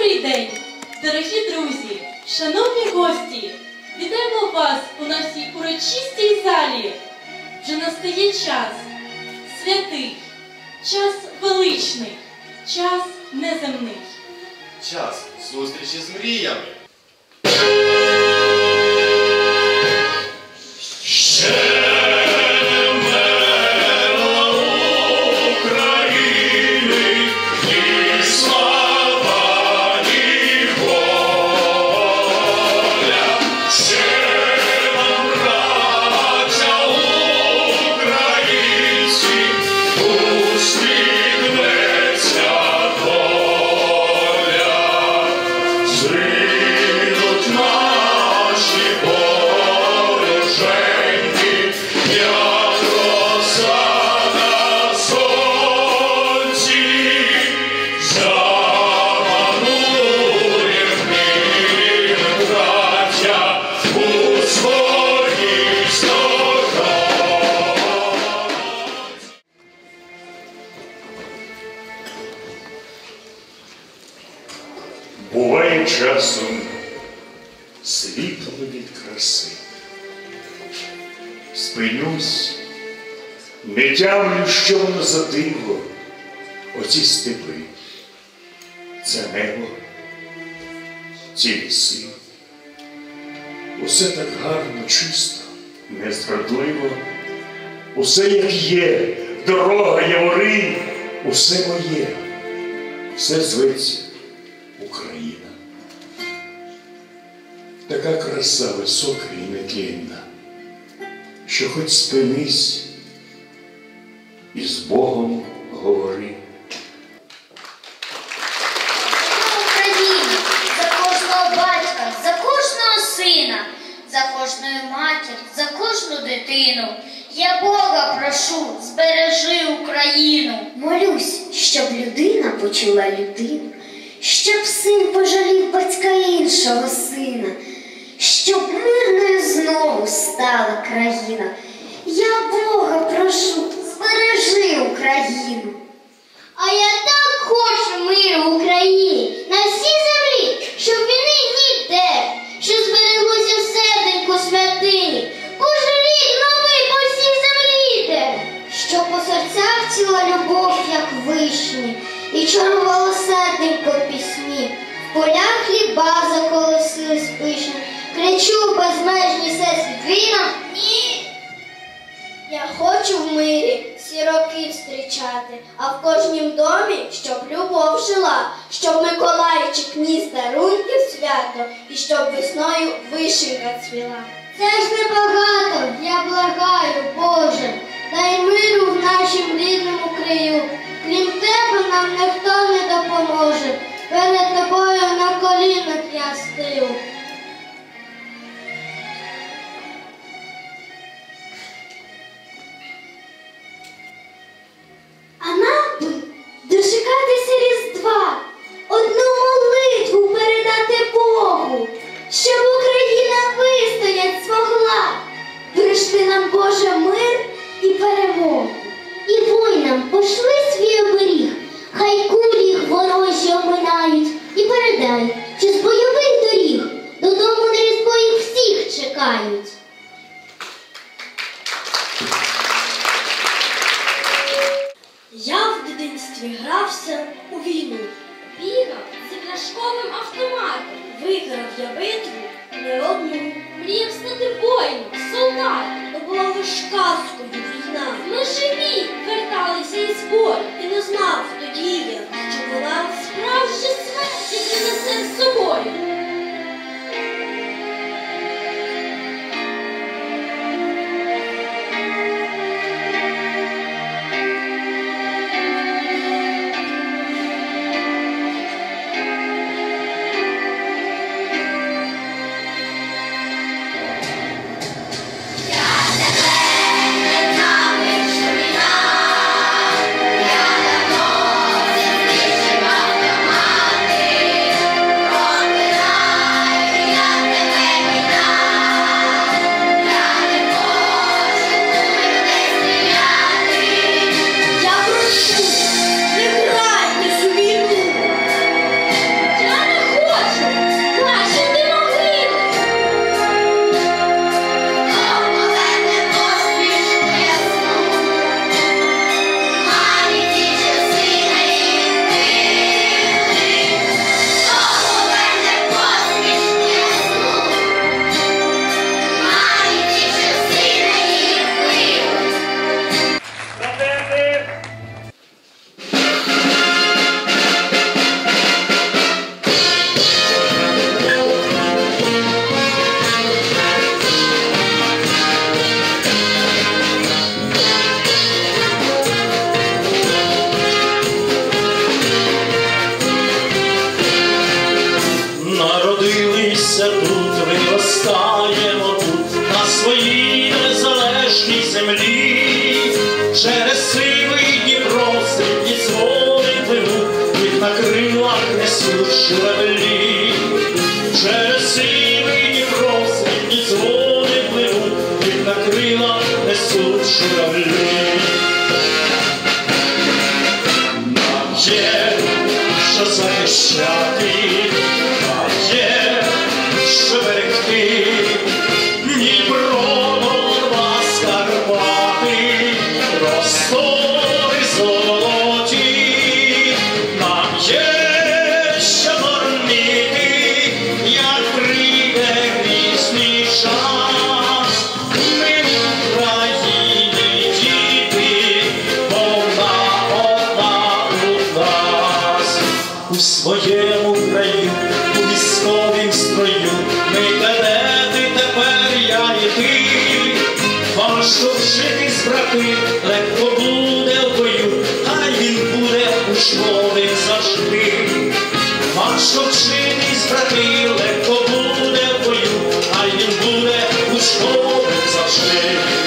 Добрий день, дорогі друзі, шановні гості! Вітаємо вас у нашій урочистій залі. Вже настає час святий, час величний, час неземний. Час зустрічі з мріями. Буває часом світло від краси. Спинюсь, не тямлю, що воно за диво, оці степи, це небо, ці ліси. Усе так гарно, чисто, незрадливо, усе як є, дорога, явори, усе моє, все зветься Україна. Така краса висока і нетлінна, що хоч спинись і з Богом говори. Україна, за кожного батька, за кожного сина, за кожну матір, за кожну дитину. Я Бога прошу, збережи Україну. Молюсь, щоб людина почула людину, щоб син пожалів батька іншого сина, щоб мирною знову стала країна. Я Бога прошу, збережи Україну. А я так хочу миру в Україні, на всій землі, щоб війни ніде, щоб збереглося в серденьку святині, кожен рік новий по всій землі йде. Щоб по серцях ціла любов, як вишні, і чарувало серденько пісні, в полях хліба заколосились пишні. Кричу безмежні всесвіт нам ні. Я хочу в мирі всі роки зустрічати, а в кожнім домі, щоб любов жила, щоб Миколайчик ніс дарунки в свято і щоб весною вишенька цвіла. Це ж небагато, я благаю, Боже, дай миру в нашім рідному краю. Крім тебе нам ніхто не допоможе, перед тобою на колінах я стою. А нам би дочекатися Різдва, одну молитву передати Богу, щоб Україна вистоять змогла. Прийшли нам, Боже, мир і перемогу. І воїнам пошли свій оберіг, хай кулі їх ворожі оминають. І передай, що з бойових доріг додому на Різдво їх всіх чекають. Я в дитинстві грався у війну, бігав з іграшковим автоматом, виграв я битву не одну. Мріяв стати воїном, солдатом, то була лиш казкою війна. Ми живі верталися із бою, і не знав тоді я, що вона справжня смерть, яка несе з собою. Я крилах несуть журавлі, через сивий Дніпро світлі дзвони пливуть, їх на крилах несуть журавлі. Нам є що захищати, а є що берегти, Дніпро, Волга, Карпати, простори золоті. Нам є що боронити, як прийде грізний час. Ми в Україні діти, вона одна у нас. У своєму краю, у військовім строю, ми кадети, тепер я і ти. Важко вчитись, брати, легко буде в бою, хай він буде учбовим завжди. Важко вчитись, брати, легко буде в бою, хай він буде учбовим завжди.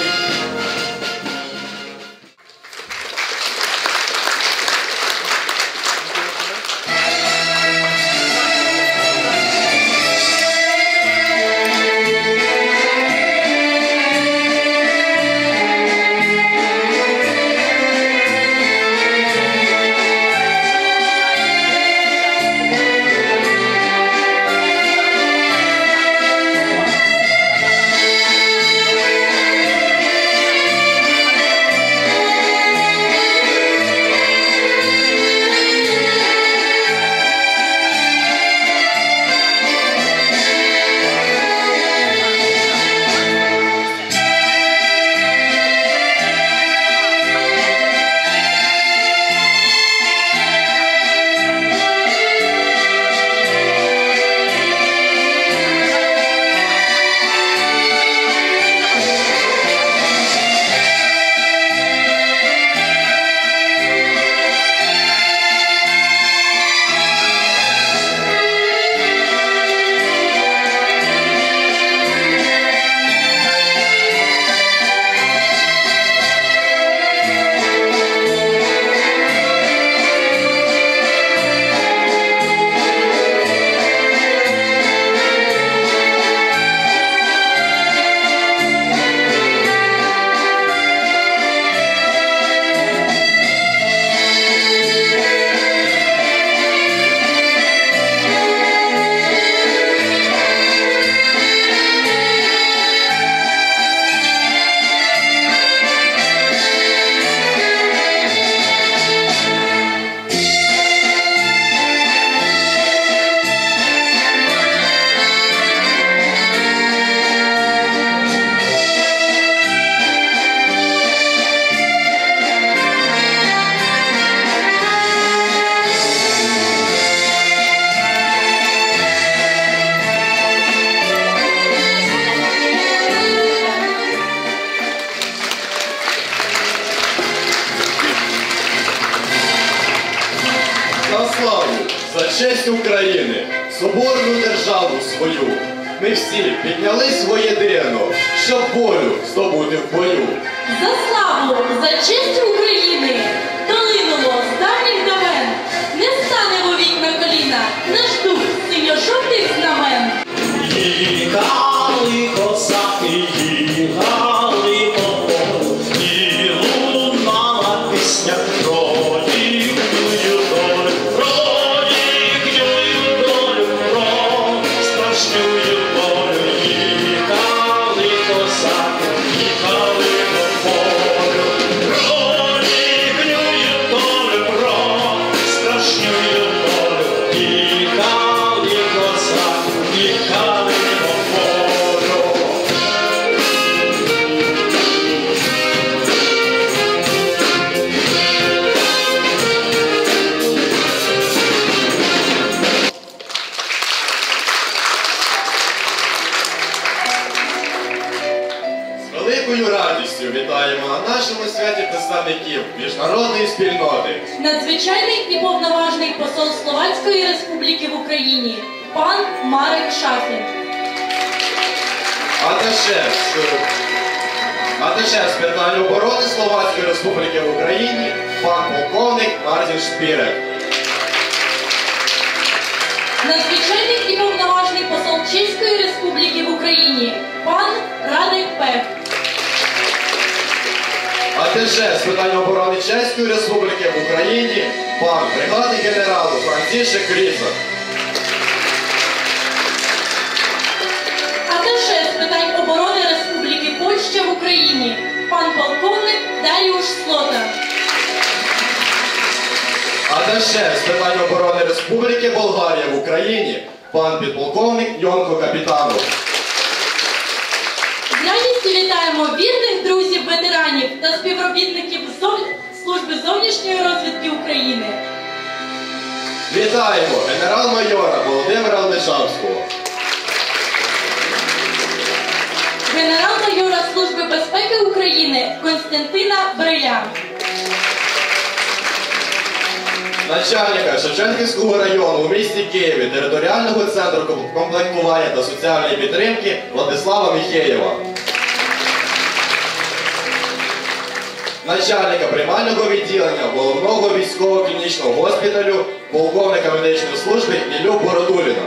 славу, за честь України, соборну державу свою. Ми всі піднялись воєдино, щоб волю здобути в бою. За славу, за честь України, долинуло з давніх давен, не стане вовік на коліна наш дух синьо-жовтих знамен. Їхали козаки, їхали по полю, і лунала пісня про їхню долю, про їхню долю, про страшну долю. Їхали козаки, їхали по полю, про їхню долю, про страшну долю. Їхали козаки, їхали по полю. З великою радістю вітаємо на нашому святі представників міжнародної спільноти. Надзвичайний і повноважний посол Словацької Республіки в Україні, пан Марек Шафін. Аташе з питань оборони Словацької Республіки в Україні, пан полковник Мартін Шпірек. надзвичайний і повноважний посол Чеської Республіки в Україні пан Радик Пех. Аташе з питань оборони Чеської Республіки в Україні пан бригадний генерал Францішек Різак. Аташе з питань оборони Республіки Польща в Україні пан полковник Даріуш Слота. Аташе з питань оборони Республіки Болгарія в Україні пан підполковник Йонко Капітанов. З радістю вітаємо вірних друзів, ветеранів та співробітників Служби зовнішньої розвідки України. Вітаємо генерал-майора Володимира Лишавського. Генерал-майора Служби безпеки України Костянтина Бриля. Начальника Шевченківського району у місті Києві територіального центру комплектування та соціальної підтримки Владислава Міхеєва. Начальника приймального відділення головного військового клінічного госпіталю полковника медичної служби Іллю Бородуліна.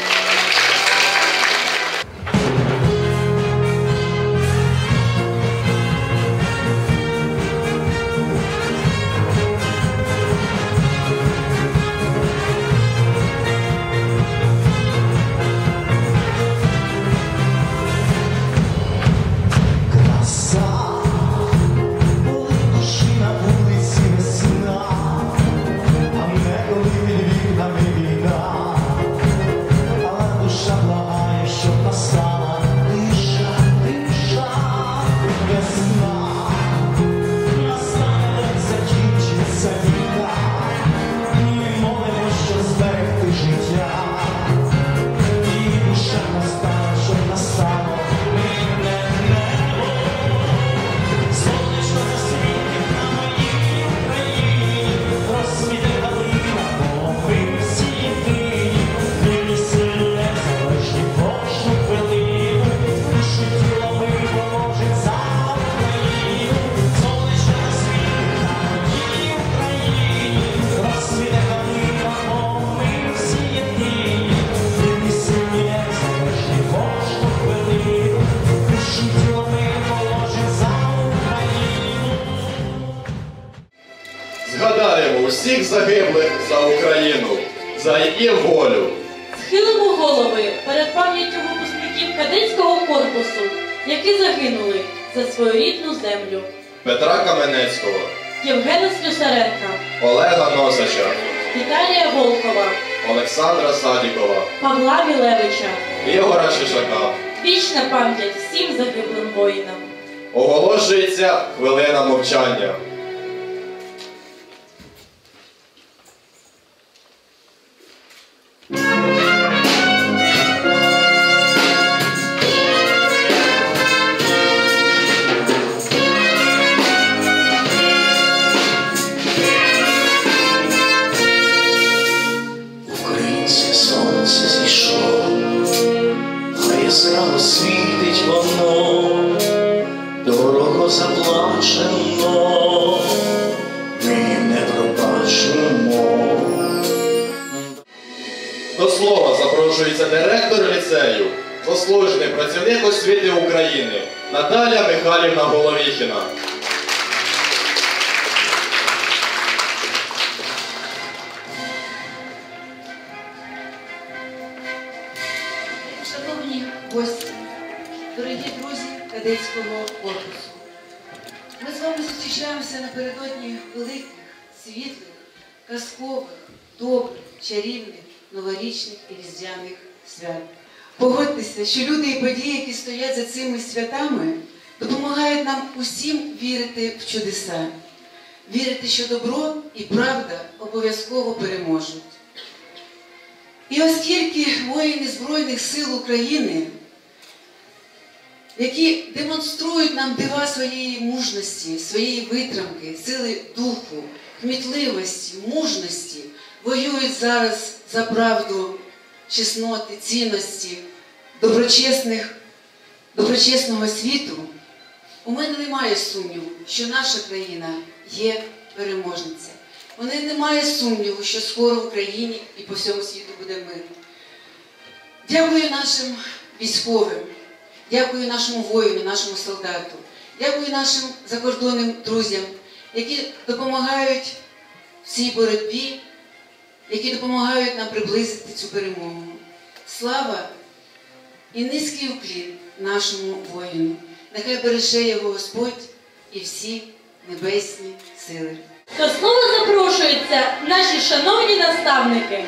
Згадаємо усіх загиблих за Україну, за її волю. Схилимо голови перед пам'яттю випускників кадетського корпусу, які загинули за свою рідну землю. Петра Каменецького, Євгена Слюсаренка, Олега Носача, Віталія Волкова, Олександра Садікова, Павла Мілевича. Ігора Шишака. Вічна пам'ять всім загиблим воїнам. Оголошується хвилина мовчання. Українське сонце зійшло, а яскраво світить воно, дорого заплачено, ми не пробачимо. До слова запрошується директор ліцею, заслужений працівник освіти України Наталя Михайлівна Головіхіна. Шановні гості, дорогі друзі кадетського корпусу, ми з вами зустрічаємося напередодні великих, світлих, казкових, добрих, чарівних, новорічних і різдвяних свят. Погодьтеся, що люди і події, які стоять за цими святами, допомагають нам усім вірити в чудеса, вірити, що добро і правда обов'язково переможуть. І оскільки воїни Збройних сил України, які демонструють нам дива своєї мужності, своєї витримки, сили духу, кмітливості, мужності, воюють зараз за правду, чесноти, цінності, доброчесного світу, у мене немає сумніву, що наша країна є переможниця. У мене немає сумніву, що скоро в Україні і по всьому світу буде мир. Дякую нашим військовим, дякую нашому воїну, нашому солдату, дякую нашим закордонним друзям, які допомагають в цій боротьбі, які допомагають нам приблизити цю перемогу. Слава і низький уклін нашому воїну. Нехай береже його Господь і всі небесні сили. До слова запрошуються наші шановні наставники.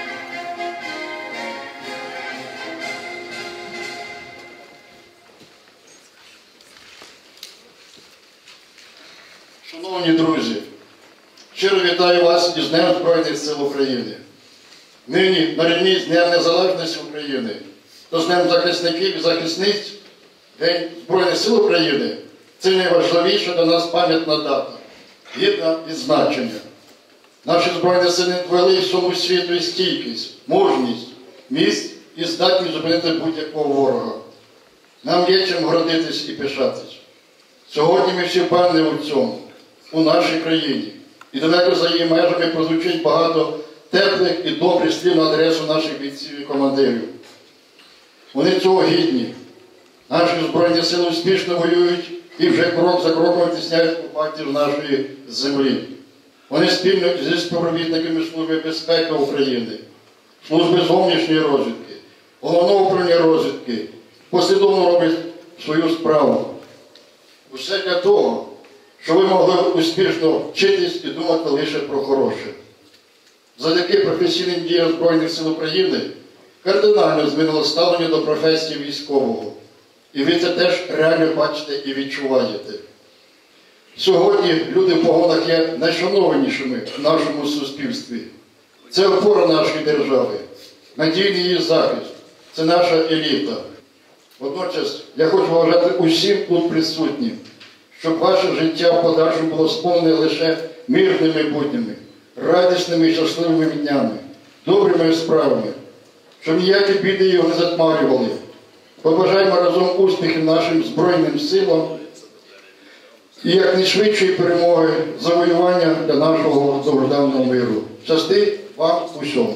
Шановні друзі, щиро вітаю вас із Днем Збройних сил України. Нині на рівні з Днем Незалежності України, то з Днем захисників і захисниць, День Збройних сил України – це найважливіша для нас пам'ятна дата, гідна відзначення. Наші Збройні сили довели всьому світу стійкість, мужність, міць і здатність зупинити будь-якого ворога. Нам є чим гордитись і пишатись. Сьогодні ми всі впевнені у цьому, у нашій країні. І далеко за її межами прозвучить багато теплих і добрих слів на адресу наших бійців і командирів. Вони цього гідні. Наші Збройні сили успішно воюють і вже крок за кроком витісняють окупантів нашої землі. Вони спільно зі співробітниками Служби безпеки України, Служби зовнішньої розвідки, Головного управління розвідки послідовно роблять свою справу. Усе для того, щоб ви могли успішно вчитись і думати лише про хороше. Завдяки професійним діям Збройних сил України кардинально змінило ставлення до професії військового. І ви це теж реально бачите і відчуваєте. Сьогодні люди в погонах є найшанованішими в нашому суспільстві. Це опора нашої держави, надійний її захист, це наша еліта. Водночас я хочу побажати усім тут присутнім, щоб ваше життя в подальшому було сповнене лише мирними буднями, радісними і щасливими днями, добрими справами, щоб ніякі біди його не затмарювали. Побажаємо разом успіхів нашим Збройним силам і якнайшвидшої перемоги, завоювання для нашого довгожданого миру. Щасти вам усьому!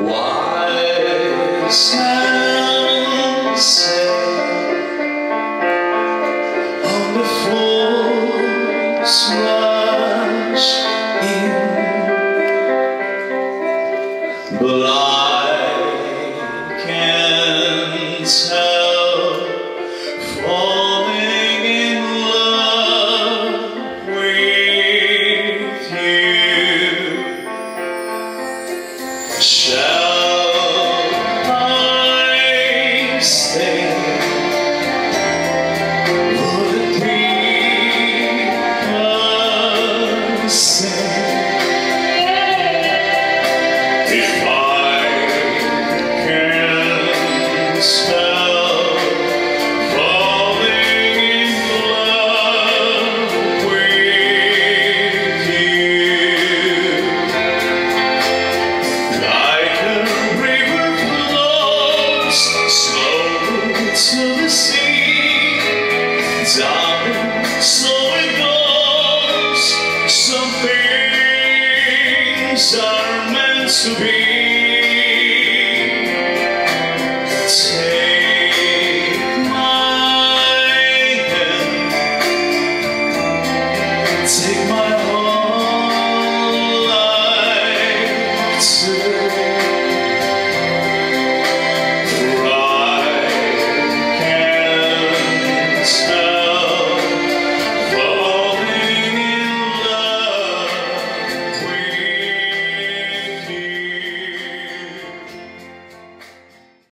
Wise men say on the floor smash in, but I can't tell, falling in love with you. Shall I stay? Would it be the same if I can't spell falling in love with you? Like a river flows slowly to the sea, darling, so it goes. Some things are meant to be. Take my hand, take my whole life too.